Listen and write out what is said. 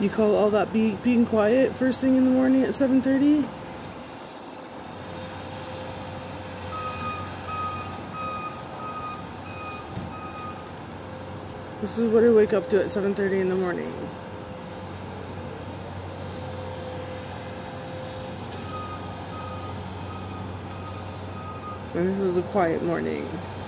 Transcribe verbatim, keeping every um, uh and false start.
You call all that be being quiet first thing in the morning at seven thirty? This is what I wake up to at seven thirty in the morning. And this is a quiet morning.